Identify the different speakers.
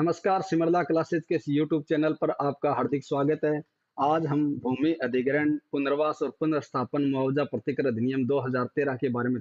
Speaker 1: नमस्कार, सिमरला क्लासेस के इस यूट्यूब चैनल पर आपका हार्दिक स्वागत है। आज हम भूमि अधिग्रहण, पुनर्वास और पुनर्स्थापन मुआवजा प्रतिकर अधिनियम 2013 के बारे में